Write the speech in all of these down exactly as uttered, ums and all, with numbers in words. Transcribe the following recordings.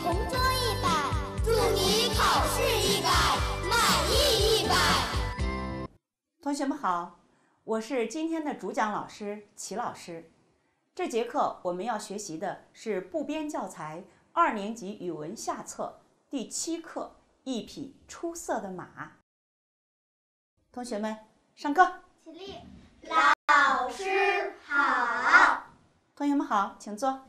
同桌一百，祝你考试一百，满意一百。 同学们好，我是今天的主讲老师齐老师。这节课我们要学习的是部编教材二年级语文下册第七课《一匹出色的马》。同学们，上课。 起立。老师好。 同学们好，请坐。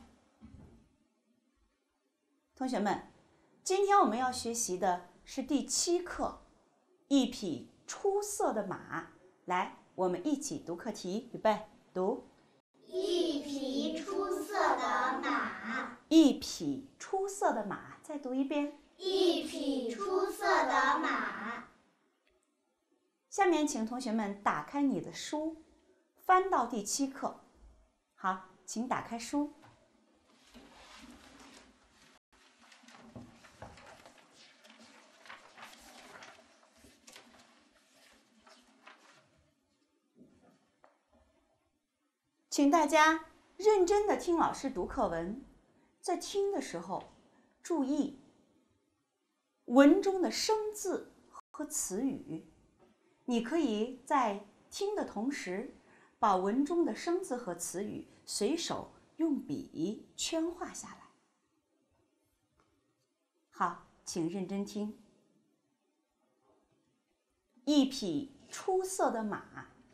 同学们，今天我们要学习的是第七课《一匹出色的马》。来，我们一起读课题，预备，读。 一匹出色的马。 一匹出色的马，再读一遍。 一匹出色的马。 下面请同学们打开你的书，翻到第七课。好，请打开书。请大家认真地听老师读课文，在听的时候注意文中的生字和词语。你可以在听的同时，把文中的生字和词语随手用笔圈画下来。好，请认真听。一匹出色的马。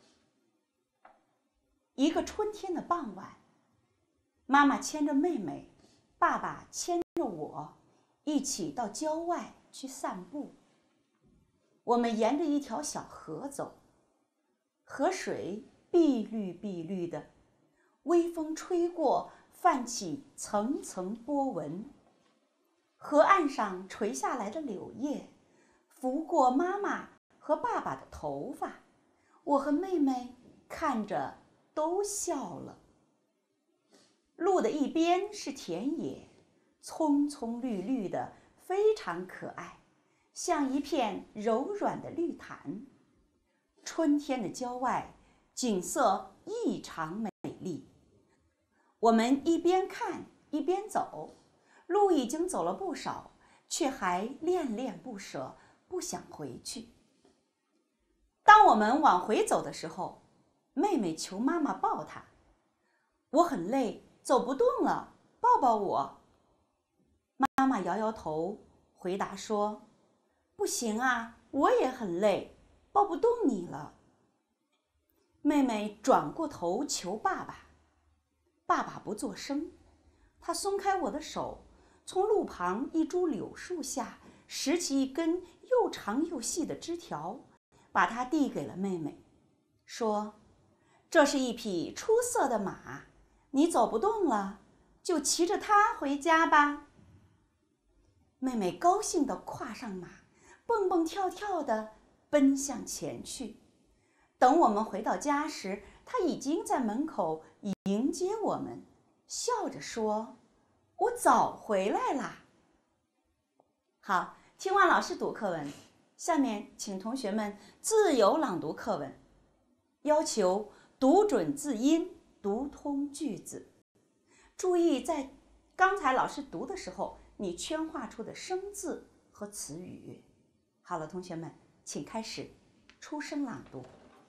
一个春天的傍晚，妈妈牵着妹妹，爸爸牵着我，一起到郊外去散步。我们沿着一条小河走，河水碧绿碧绿的，微风吹过，泛起层层波纹。河岸上垂下来的柳叶，拂过妈妈和爸爸的头发，我和妹妹看着都笑了。路的一边是田野，葱葱绿绿的，非常可爱，像一片柔软的绿毯。春天的郊外景色异常美丽。我们一边看一边走，路已经走了不少，却还恋恋不舍，不想回去。当我们往回走的时候，妹妹求妈妈抱她，我很累，走不动了，抱抱我。妈妈摇摇头，回答说：不行啊，我也很累，抱不动你了。妹妹转过头求爸爸，爸爸不作声，他松开我的手，从路旁一株柳树下拾起一根又长又细的枝条，把它递给了妹妹，说：这是一匹出色的马，你走不动了，就骑着它回家吧。妹妹高兴地跨上马，蹦蹦跳跳地奔向前去。等我们回到家时，她已经在门口迎接我们，笑着说：我早回来啦。好，听完老师读课文，下面请同学们自由朗读课文，要求读准字音，读通句子。注意在刚才老师读的时候，你圈画出的生字和词语。好了，同学们，请开始出声朗读。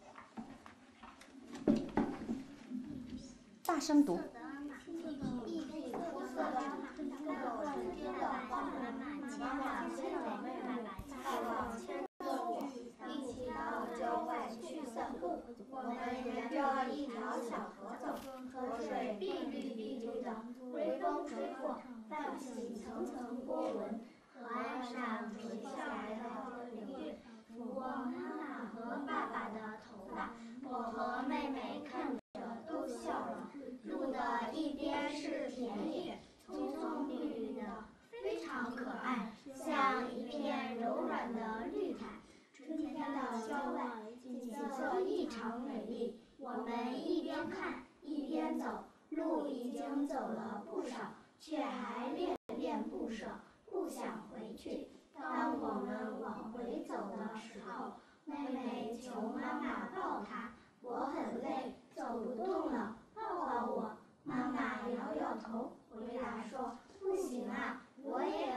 大声读。 一匹出色的马，有春天的傍晚，妈妈牵着妹妹，爸爸牵着我，一起到郊外去散步。我们沿着一条小河走，河水碧绿碧绿的，微风吹过，泛起层层波纹。河岸上垂下来的柳叶，拂过妈妈和爸爸的头发，我和妹妹看着都笑了。路的一边是田野，葱葱绿绿的，非常可爱，像一片柔软的绿毯。春天的郊外景色异常美丽，我们一边看一边走，路已经走了不少，却还恋恋不舍，不想回去。当我们往回走的时候，妹妹求妈妈抱她，我很累，走不动了，抱抱我。妈妈摇摇头，回答说：不行啊，我也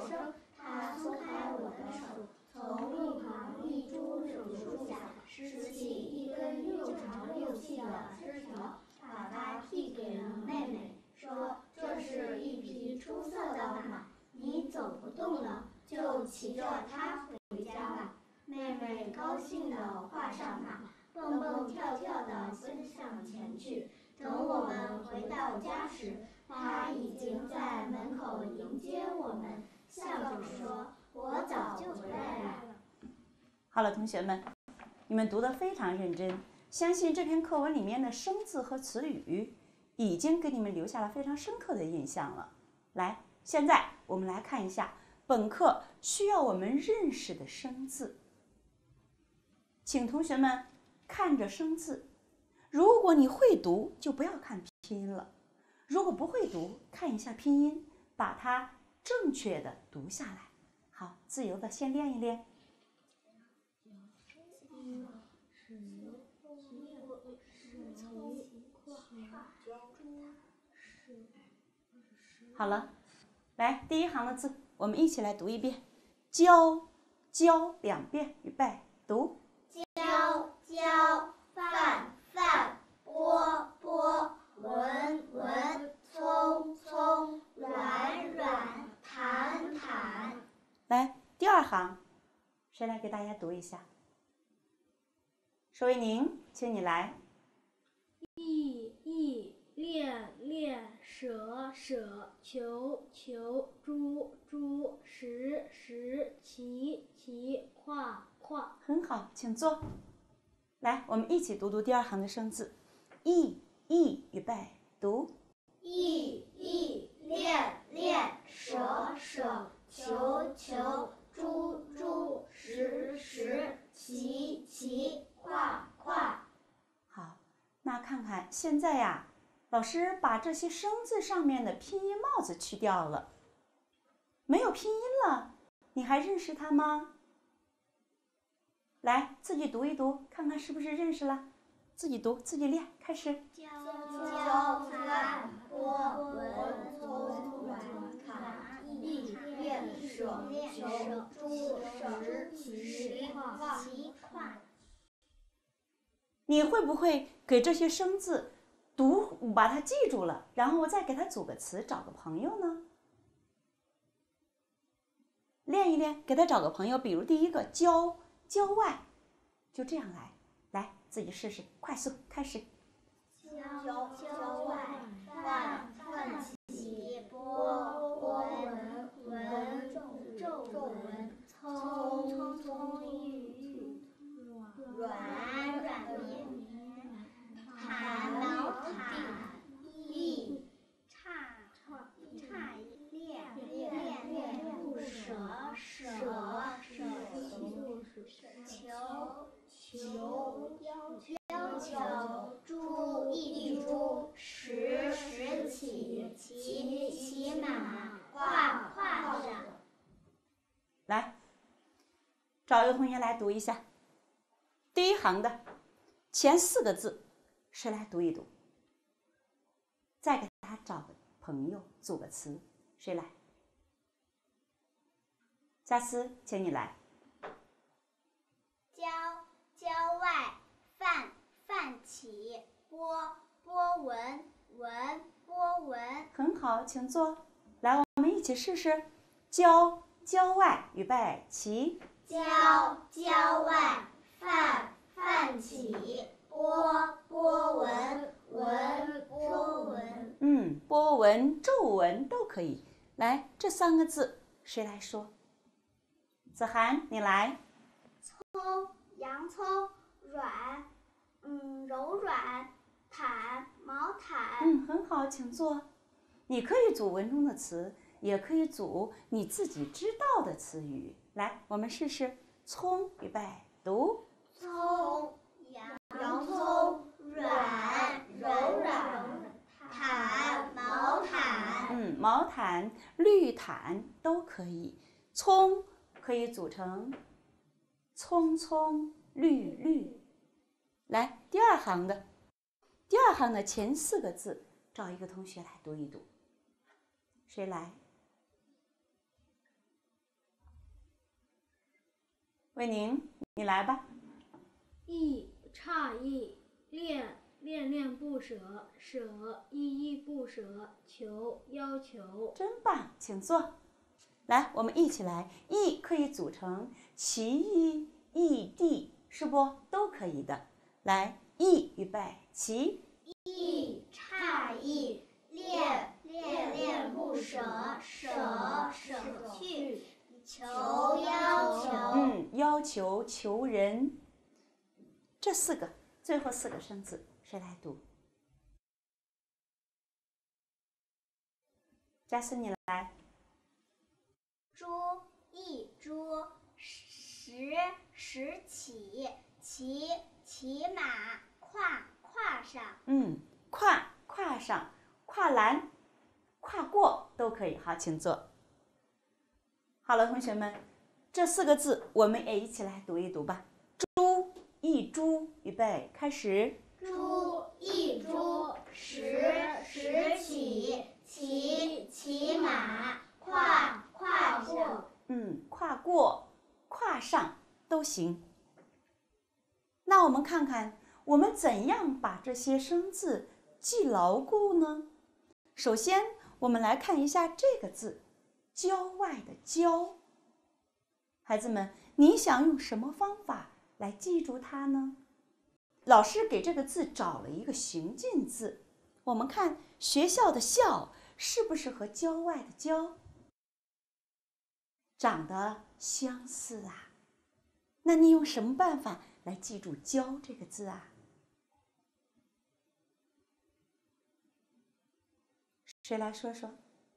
声，他松开我的手，从一旁一株柳树下拾起一根又长又细的枝条，把它递给了妹妹，说：“这是一匹出色的马，你走不动了，就骑着它回家吧。”妹妹高兴地跨上马，蹦蹦跳跳地奔向前去。等我们回到家时，她已经在门口迎接我们，笑着说：“我早就回来了。” 好了，同学们，你们读得非常认真，相信这篇课文里面的生字和词语已经给你们留下了非常深刻的印象了。来，现在我们来看一下本课需要我们认识的生字。请同学们看着生字，如果你会读，就不要看拼音了；如果不会读，看一下拼音，把它正确的读下来。好，自由的先练一练。好了，来第一行的字，我们一起来读一遍。教，教两遍，预备，读。 教，教，饭，饭，拨，拨，文，文，葱，葱，软，软，弹，弹。 来，第二行，谁来给大家读一下？收一宁，请你来。 意，意，练，练，舍，舍，求，求，诸，诸，实，实，齐，齐，跨，跨。 很好，请坐。来，我们一起读读第二行的生字。意，意，预备，读。 意，意，练，练，舍，舍，求，求，诸，诸，实，实，齐，齐，跨，跨。 好，那看看现在呀，老师把这些生字上面的拼音帽子去掉了，没有拼音了，你还认识它吗？来，自己读一读，看看是不是认识了。自己读，自己练，开始。 教，饭，拨，文，葱，软，弹，意，练，舍，求，诸，实，齐，跨。 你会不会给这些生字读，把它记住了，然后再给它组个词，找个朋友呢？练一练，给他找个朋友，比如第一个郊，郊外，就这样来，来自己试试，快速开始。 郊，郊外，饭，饭起，拨，拨文，文，皱文，葱，葱郁郁，软，软绵绵，弹，毛毯，意，差，差，练，练，练，不舍，舍，舍，求，求，要求，诸，一株，实，实起，骑，骑马，跨，跨上。 来，找一个同学来读一下第一行的前四个字，谁来读一读？再给他找个朋友，组个词，谁来？佳思，请你来。 郊，郊外，饭，饭起，拨，拨文，文，拨文。 很好，请坐。来，我们一起试试。郊，郊外，预备，起。 郊，郊外，饭，饭起，拨，拨文，文，拨文。 嗯，波纹、皱纹都可以。来，这三个字谁来说？子涵，你来。 葱，洋葱，软，嗯，柔软，毯，毛毯。 嗯，很好，请坐。你可以组文中的词，也可以组你自己知道的词语。来，我们试试。葱，预备，读。 葱，洋洋葱，软，柔软，毯，毛毯。 嗯，毛毯、绿毯都可以。葱可以组成葱葱绿绿。来，第二行的，第二行的前四个字，找一个同学来读一读。谁来？ 魏宁，你来吧。 意诧异，恋恋恋不舍，舍依依不舍，求要求。 真棒，请坐。来，我们一起来。意可以组成其意、意地，是不？都可以的。来，意，预备，起。 意诧异，恋恋恋不舍，舍舍去，求要求。 嗯，要求求人。这四个，最后四个生字，谁来读？嘉思，你来。 朱一朱，时时起，骑骑马，跨跨上。 嗯，跨跨上，跨栏，跨过都可以。好，请坐。好了，同学们，这四个字我们也一起来读一读吧。朱一朱，预备，开始。 朱一朱，时时起，骑骑马，跨跨过。 嗯，跨过、跨上都行。那我们看看，我们怎样把这些生字记牢固呢？首先，我们来看一下这个字，郊外的郊。孩子们，你想用什么方法来记住它呢？老师给这个字找了一个形近字，我们看学校的校是不是和郊外的郊长得相似啊？那你用什么办法来记住郊这个字啊？谁来说说？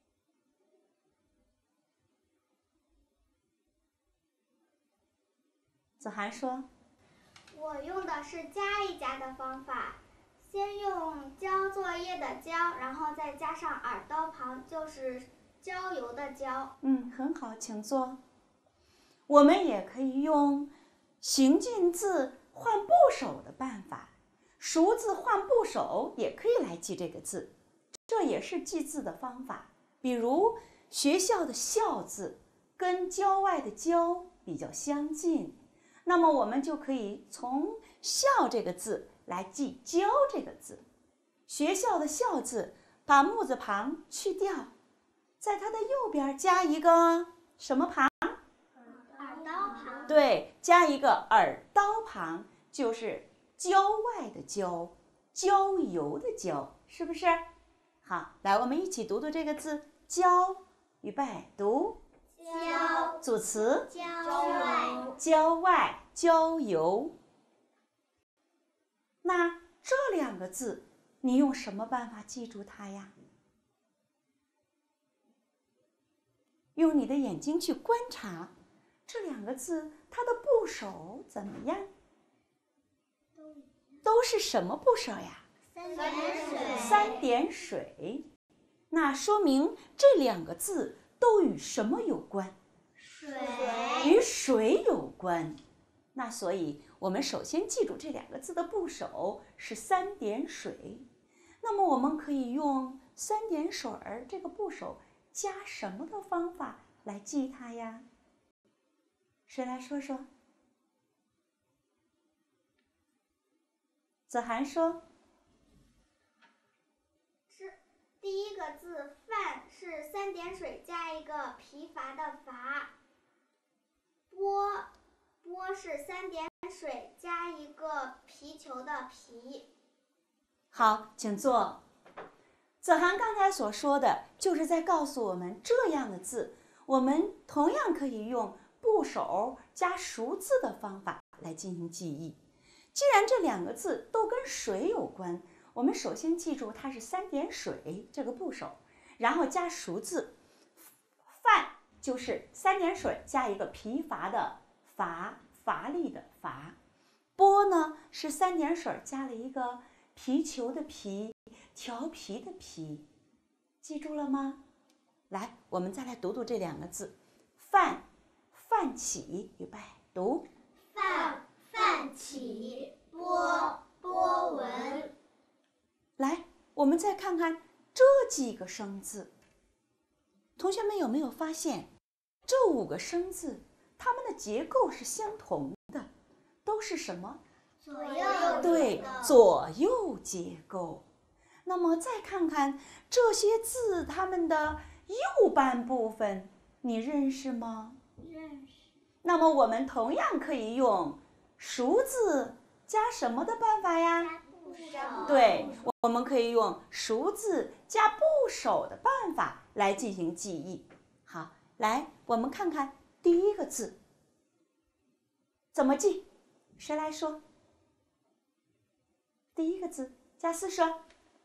子涵说。 我用的是加一加的方法，先用交作业的交，然后再加上耳刀旁，就是郊游的郊。 嗯，很好，请坐。我们也可以用形近字换部首的办法，熟字换部首也可以来记这个字，这也是记字的方法。比如学校的校字跟郊外的郊比较相近，那么我们就可以从校这个字来记郊这个字。学校的校字把木字旁去掉，在它的右边加一个什么旁？ 耳刀旁。 对，加一个耳刀旁，就是郊外的郊，郊游的郊，是不是？好，来，我们一起读读这个字，郊，预备，读。 郊。 组词。 郊外。 郊外，郊游。那这两个字，你用什么办法记住它呀？用你的眼睛去观察这两个字，它的部首怎么样？都是什么部首呀？ 三点水。 三点水。那说明这两个字都与什么有关？ 水。 与水有关。那所以我们首先记住这两个字的部首是三点水。那么我们可以用三点水儿这个部首加什么的方法来记它呀？谁来说说？子涵说。 是第一个字范是三点水加一个疲乏的乏。波波是三点水加一个皮球的皮。 好，请坐。子涵刚才所说的就是在告诉我们，这样的字我们同样可以用部首加熟字的方法来进行记忆。既然这两个字都跟水有关，我们首先记住它是三点水这个部首，然后加熟字。范就是三点水加一个疲乏的乏，乏力的乏。波呢是三点水加了一个皮球的皮，调皮的皮，记住了吗？来，我们再来读读这两个字，范，范起，预备，读。 范范起，波波纹。 来，我们再看看这几个生字，同学们有没有发现，这五个生字它们的结构是相同的，都是什么？ 左右对，左右结构。那么再看看这些字，它们的右半部分，你认识吗？ 认识。 那么我们同样可以用熟字加什么的办法呀？ 加部首。 对，我们可以用熟字加部首的办法来进行记忆。好，来，我们看看第一个字怎么记？谁来说？第一个字，贾思说。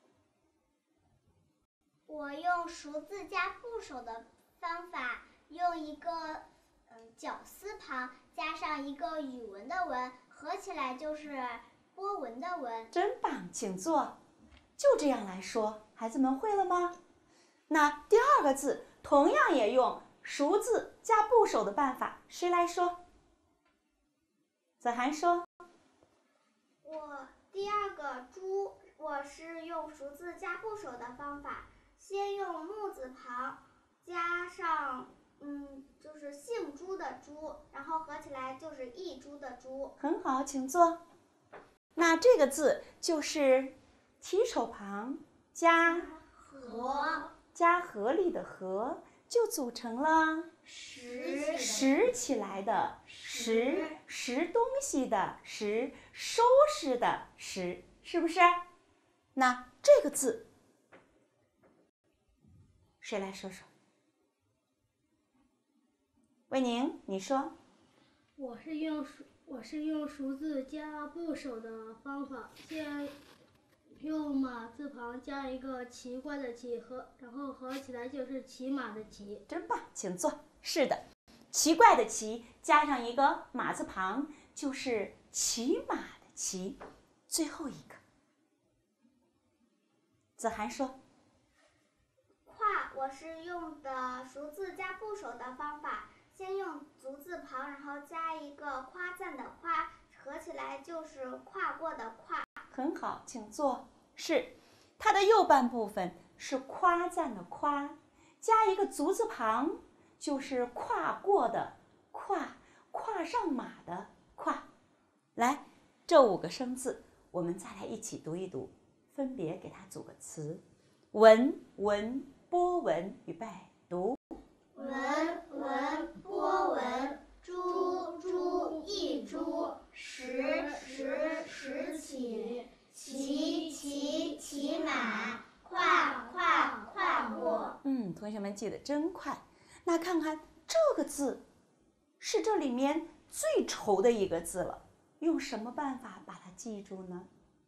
我用熟字加部首的方法，用一个嗯绞丝旁加上一个语文的文，合起来就是波纹的纹。 真棒，请坐。就这样来说，孩子们会了吗？那第二个字同样也用熟字加部首的办法，谁来说？子涵说。 我第二个猪，我是用熟字加部首的方法，先用木字旁加上嗯，就是姓朱的朱，然后合起来就是一株的株。 很好，请坐。那这个字就是提手旁加禾， 加合力的合，就组成了拾拾起来的拾，拾东西的拾，收拾的拾，是不是？那这个字谁来说说？魏宁，你说。 我是用熟，我是用熟字加部首的方法，先用马字旁加一个奇怪的奇和，然后合起来就是骑马的骑。 真棒，请坐。是的，奇怪的奇加上一个马字旁，就是骑马的骑。最后一个，子涵说。 夸，我是用的熟字加部首的方法，先用足字旁，然后加一个夸赞的夸，合起来就是跨过的跨。 很好，请坐。是，它的右半部分是夸赞的夸，加一个足字旁，就是跨过的跨，跨上马的跨。来，这五个生字，我们再来一起读一读，分别给它组个词：文文波纹。预备，读。 文文波纹，朱朱一株，拾拾拾起，骑骑骑马，跨跨跨过。 嗯，同学们记得真快。那看看这个字，是这里面最稠的一个字了，用什么办法把它记住呢？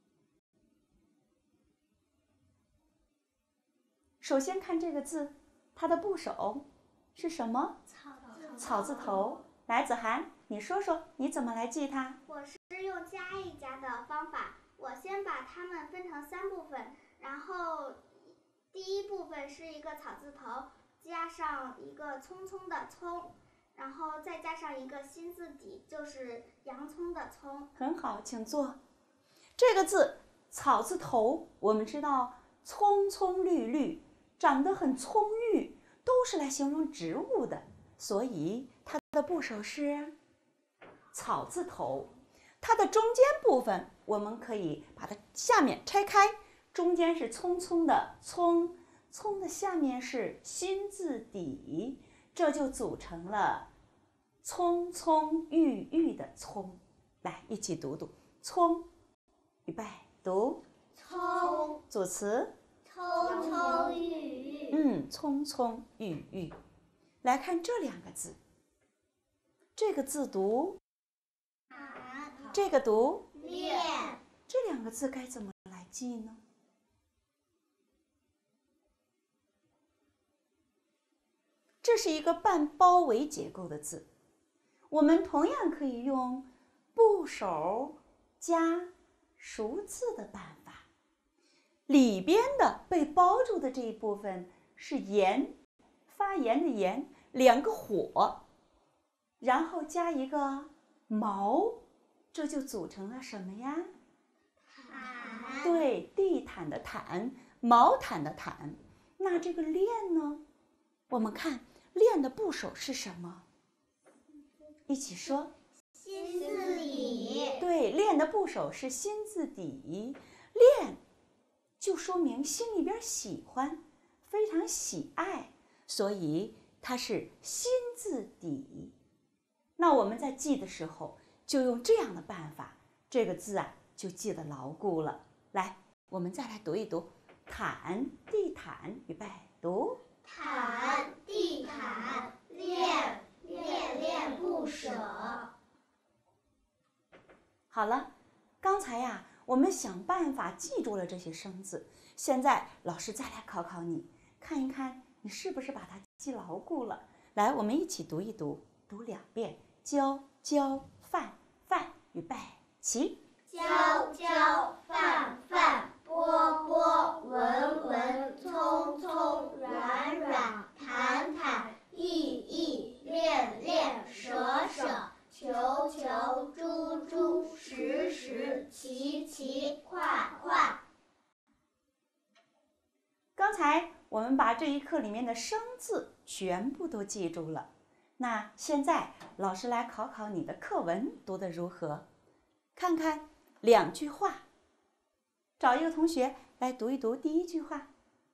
首先看这个字，它的部首是什么？ 草草字头。来，子涵，你说说你怎么来记它？ 我是用加一加的方法，我先把它们分成三部分，然后第一部分是一个草字头，加上一个匆匆的匆，然后再加上一个心字底，就是洋葱的葱。 很好，请坐。这个字草字头，我们知道葱葱绿绿，长得很葱郁，都是来形容植物的，所以它的部首是草字头。它的中间部分，我们可以把它下面拆开，中间是葱葱的葱，葱的下面是心字底，这就组成了葱葱郁郁的葱。来，一起读读葱。预备，读。 葱， 组词。 葱葱郁郁。 嗯，葱葱郁郁。来看这两个字，这个字读俺， 这个读练， 这两个字该怎么来记呢？这是一个半包围结构的字，我们同样可以用部首加熟字的办法。里边的被包住的这一部分是盐，发言的盐，两个火，然后加一个毛，这就组成了什么呀？ 毯， 对，地毯的毯，毛毯的毯。那这个链呢？我们看链的部首是什么？ 一起说。 心字底。 对，练的部首是心字底，练就说明心里边喜欢，非常喜爱，所以它是心字底。那我们在记的时候，就用这样的办法，这个字啊就记得牢固了。来，我们再来读一读，毯地毯，预备读。 毯地毯，恋恋恋不舍。 好了，刚才呀，我们想办法记住了这些生字。现在老师再来考考你，看一看你是不是把它记牢固了。来，我们一起读一读，读两遍。浇浇饭饭，预备起。 浇浇饭饭，拨拨闻闻，葱葱软软，毯毯意意，练练舍舍，球球珠珠，时时齐齐，快快。 刚才我们把这一课里面的生字全部都记住了。那现在老师来考考你的课文读得如何？看看两句话，找一个同学来读一读第一句话。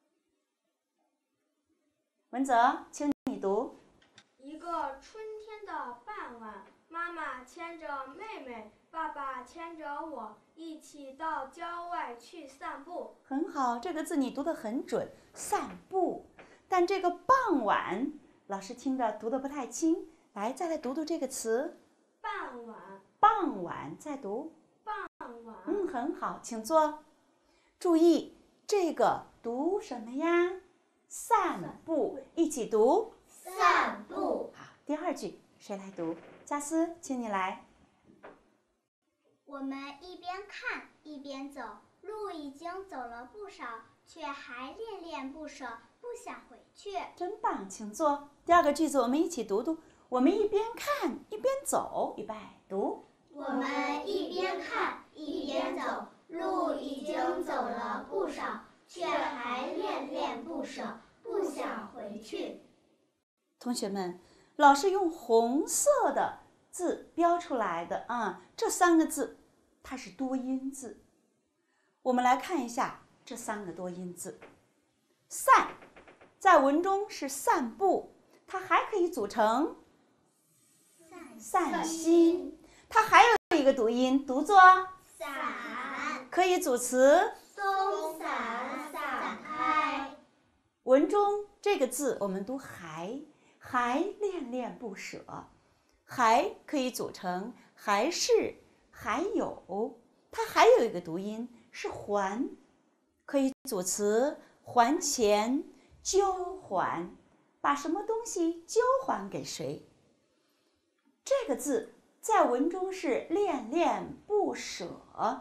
文泽，请你读。 一个春天的傍晚，妈妈牵着妹妹，爸爸牵着我，一起到郊外去散步。 很好，这个字你读得很准，散步。但这个傍晚，老师听着读得不太清，来，再来读读这个词。 傍晚， 傍晚，再读。 傍晚。 嗯，很好，请坐。注意这个读什么呀？散步，一起读。 散步。 好，第二句谁来读？佳思，请你来。 我们一边看一边走，路已经走了不少，却还恋恋不舍，不想回去。 真棒，请坐。第二个句子我们一起读读。我们一边看一边走，预备读。 我们一边看一边走，路已经走了不少，却还恋恋不舍，不想回去。 同学们，老师用红色的字标出来的啊，这三个字它是多音字。我们来看一下这三个多音字。散在文中是散步，它还可以组成散心，它还有一个读音，读作散， 可以组词松散，散开。 文中这个字我们读还，还恋恋不舍，还可以组成还是，还有，它还有一个读音是还，可以组词还钱，交还，把什么东西交还给谁。这个字在文中是恋恋不舍，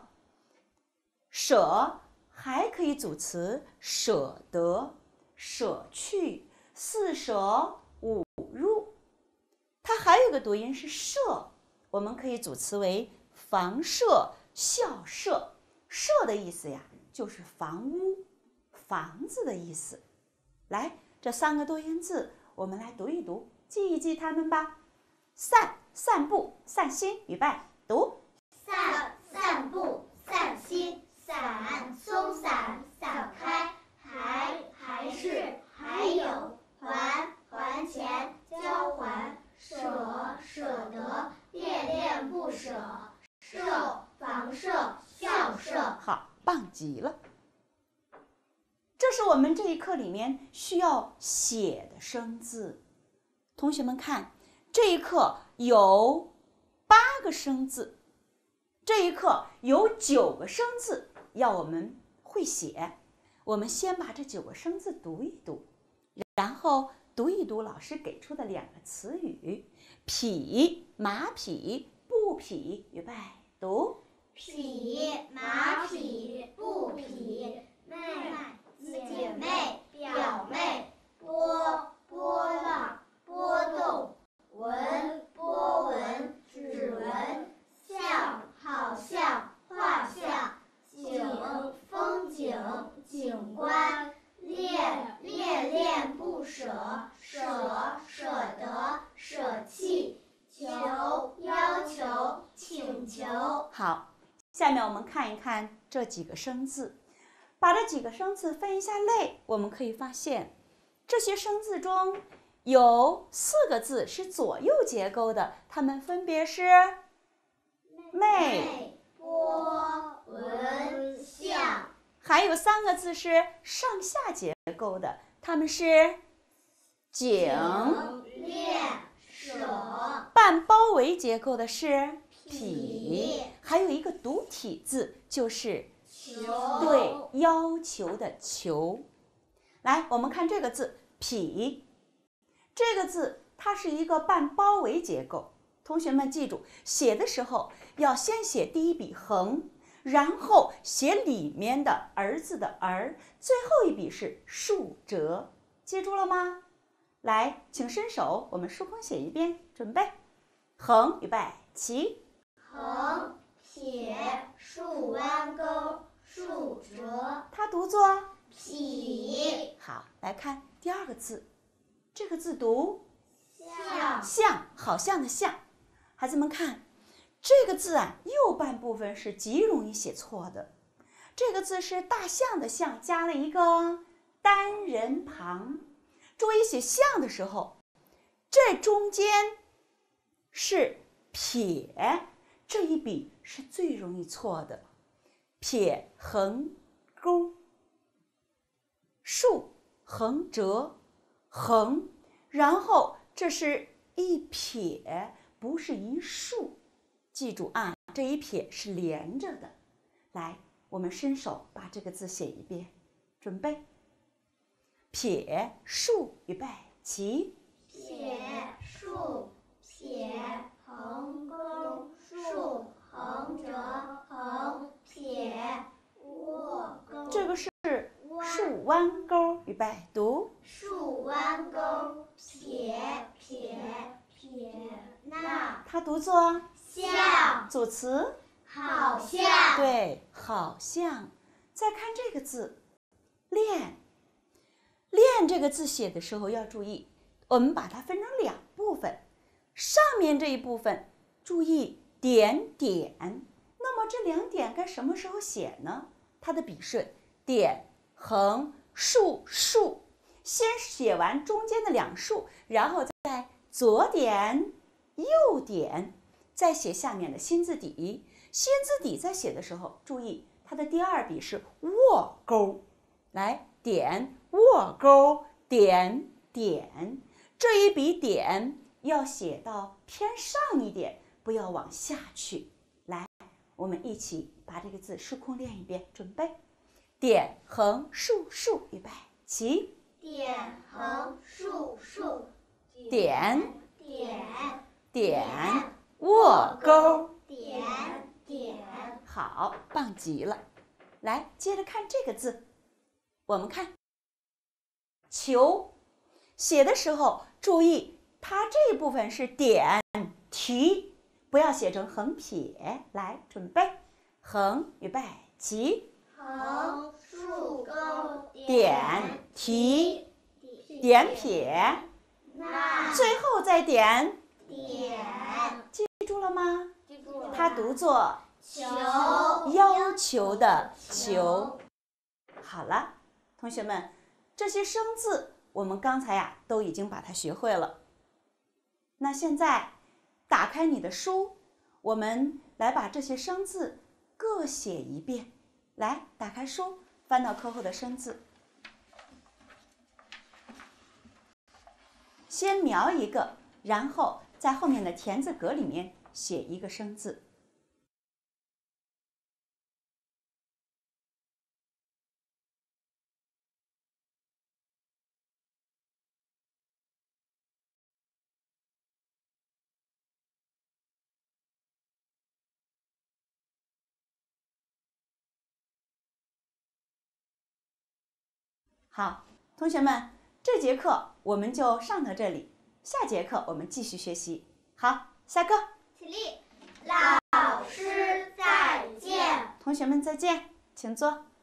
舍还可以组词舍得，舍去，四舍五入。它还有一个读音是舍，我们可以组词为房舍、校舍。舍的意思呀，就是房屋、房子的意思。来，这三个多音字，我们来读一读，记一记它们吧。散，散步，散心，预备读。 散，散步，散心，散，松散，散开，还，还是，还有，还，还钱，交还，舍，舍得，恋恋不舍，舍，房舍，校舍。 好，棒极了。这是我们这一课里面需要写的生字。同学们看，这一课有八个生字，这一课有九个生字要我们会写。我们先把这九个生字读一读，然后读一读老师给出的两个词语：匹，马匹，布匹，预备读。 匹，马匹，布匹，妹姐妹，表妹，波，波浪，波动，纹，波纹，指纹，像，好像，画像，景，风景，景观，恋，恋恋不舍，舍，舍得，舍弃，求， 看一看这几个生字，把这几个生字分一下类，我们可以发现，这些生字中有四个字是左右结构的，它们分别是妹、 波、文、象。 还有三个字是上下结构的，它们是颈、 链、舍。 半包围结构的是痞，还有一个独体字就是求。 对，要求的求。来，我们看这个字痞，这个字它是一个半包围结构。同学们记住，写的时候要先写第一笔横，然后写里面的儿字的儿，最后一笔是竖折，记住了吗？来，请伸手，我们竖空写一遍，准备，横，预备，起。 横、撇、竖弯钩、竖折。 它读作痞。 好，来看第二个字，这个字读象。 象，好像的象。孩子们看，这个字啊，右半部分是极容易写错的。这个字是大象的象，加了一个单人旁。注意写象的时候，这中间是撇，这一笔是最容易错的。撇横钩，竖横折，横，然后这是一撇，不是一竖。记住啊，这一撇是连着的。来，我们伸手把这个字写一遍，准备，撇、竖，预备，起。 撇、竖、撇、横钩、竖、横折、横、撇、握钩。 这个是竖弯钩，预备，读。 竖弯钩、撇、撇、撇、捺。 它读作象。 组词好像。 对，好像。再看这个字，练。练这个字写的时候要注意，我们把它分成两部分。上面这一部分，注意点点。那么这两点该什么时候写呢？它的笔顺，点、横、竖、竖。先写完中间的两竖，然后再左点、右点，再写下面的心字底。心字底在写的时候，注意它的第二笔是握钩。来，点、握钩、点、点，这一笔点要写到偏上一点，不要往下去。来，我们一起把这个字竖空练一遍，准备，点、横、竖、竖，预备，起。 点、横、竖、竖。 点、 点、 点、握钩。 点、点。 好，棒极了。来，接着看这个字，我们看求，写的时候注意，它这一部分是点提，不要写成横撇。来，准备，横，预备，起。 横、竖钩、 点提，点撇， 捺。 最后再点， 点。 记住了吗？ 记住了。 它读作求。 要求的求。好了，同学们，这些生字我们刚才呀都已经把它学会了。那现在打开你的书，我们来把这些生字各写一遍。来，打开书，翻到课后的生字，先描一个，然后在后面的田字格里面写一个生字。好，同学们，这节课我们就上到这里，下节课我们继续学习。好，下课。 起立，老师再见。 同学们再见，请坐。